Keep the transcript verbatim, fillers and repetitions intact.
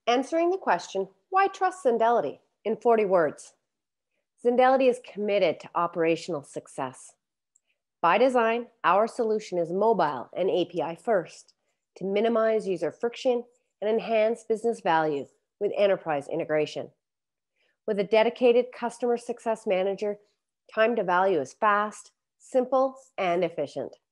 Answering the question, why trust Zendelity? In forty words. Zendelity is committed to operational success. By design, our solution is mobile and A P I first to minimize user friction and enhance business value with enterprise integration. With a dedicated customer success manager, time to value is fast, simple, and efficient.